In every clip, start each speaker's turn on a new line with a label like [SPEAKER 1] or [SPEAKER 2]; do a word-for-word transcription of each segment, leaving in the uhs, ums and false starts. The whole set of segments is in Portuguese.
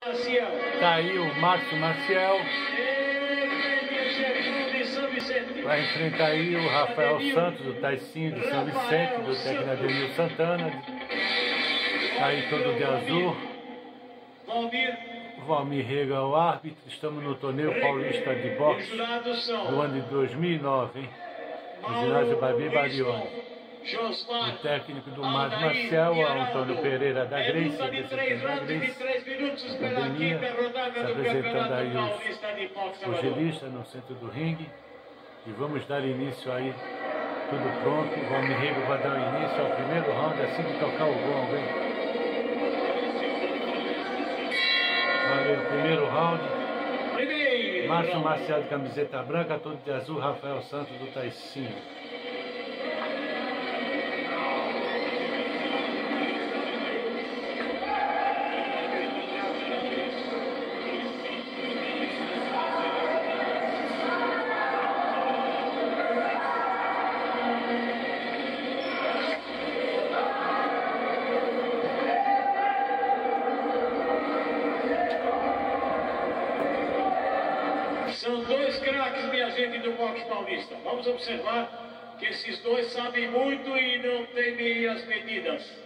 [SPEAKER 1] Tá aí o Márcio Maciel. Vai enfrentar aí o Rafael Santos, do Taicinho de São Vicente, do técnico Ademir Santana. Tá aí todo de azul. Valmir Rega é o árbitro. Estamos no torneio paulista de boxe do ano de dois mil e nove, hein? No ginásio Babi Barione. O técnico do Márcio Maciel, o Antônio Pereira da Grace, representando a Grace, a academia, se apresentando aí os pugilistas no centro do ringue. E vamos dar início aí, tudo pronto. O Valmir Rega vai dar início ao primeiro round assim que tocar o gongo, hein? Valeu, primeiro round. Márcio Maciel de camiseta branca, todo de azul, Rafael Santos do Taicinho.
[SPEAKER 2] São dois craques, minha gente, do boxe paulista. Vamos observar que esses dois sabem muito e não temem as medidas.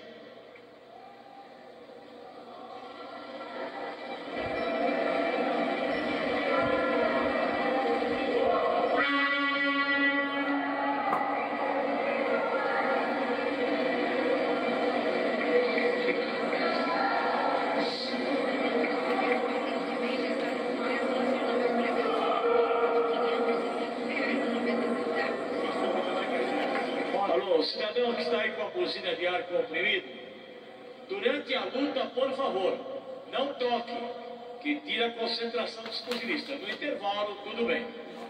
[SPEAKER 2] O cidadão que está aí com a buzina de ar comprimido, durante a luta, por favor, não toque, que tira a concentração dos pugilistas. No intervalo, tudo bem.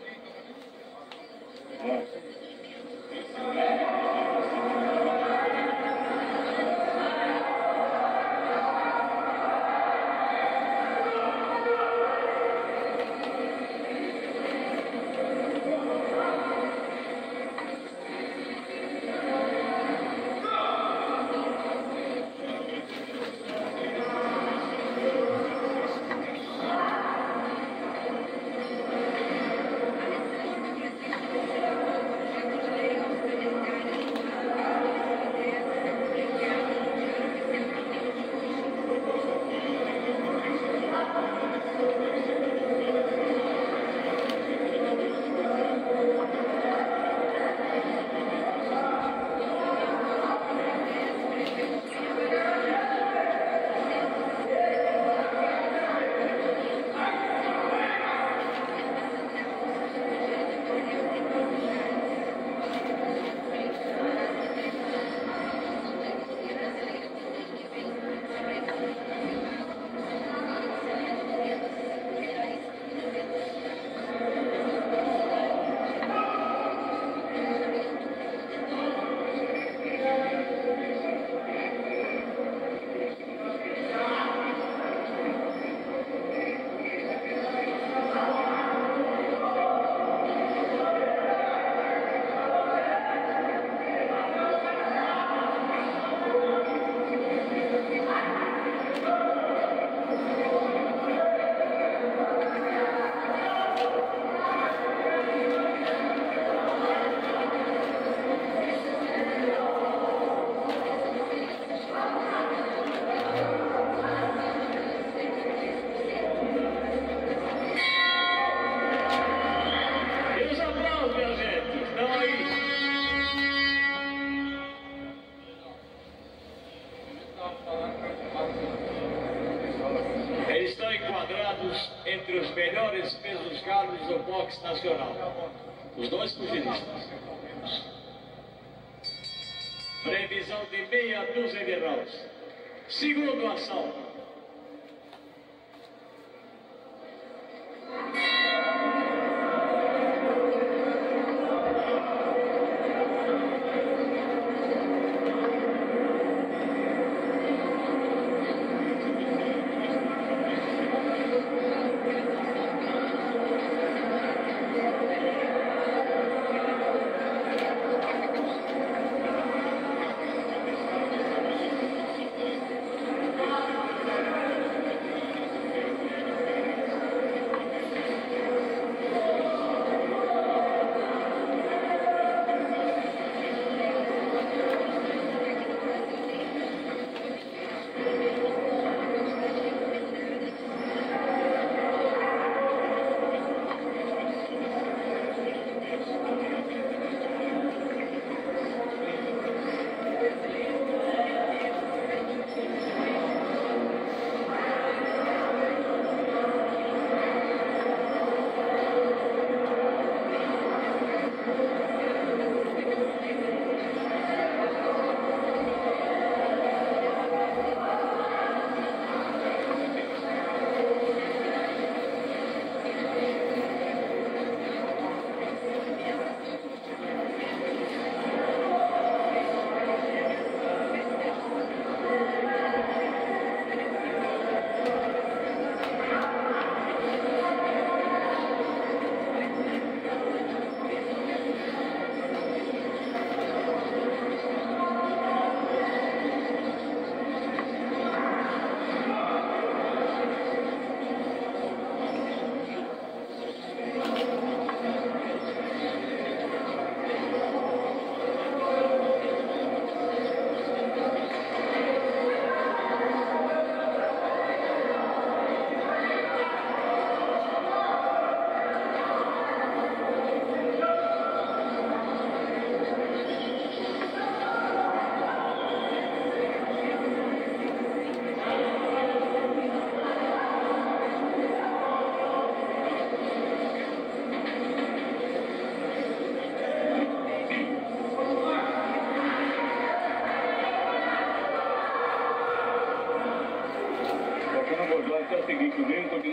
[SPEAKER 2] Eles estão enquadrados entre os melhores pesos galos do boxe nacional. Os dois pugilistas. Previsão de meia dúzia de rounds. Segundo assalto.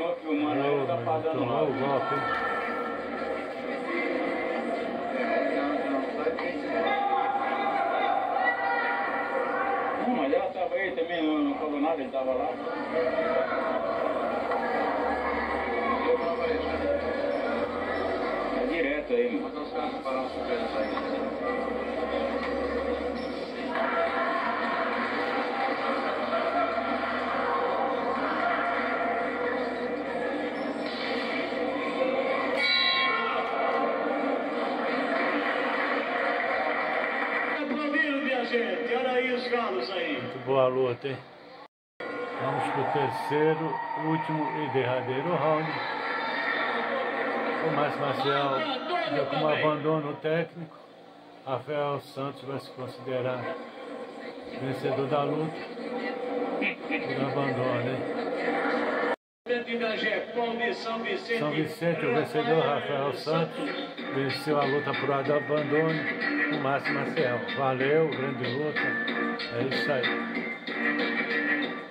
[SPEAKER 3] tava filmando, aí tá pagando
[SPEAKER 1] tomou o golpe, hein?
[SPEAKER 3] Não, mas ela tava aí também, não, não falou nada, ele tava lá. É direto aí, mano. Mas os caras pararam os supermercados aí.
[SPEAKER 2] Gente, olha aí os galos aí.
[SPEAKER 1] Muito boa luta, hein? Vamos pro terceiro, último e derradeiro round. O Márcio Maciel deu como abandono técnico. Rafael Santos vai se considerar vencedor da luta. Por abandono, hein? São Vicente, o vencedor, Rafael Santos, venceu a luta por abandono, o Márcio Maciel. Valeu, grande luta. É isso aí.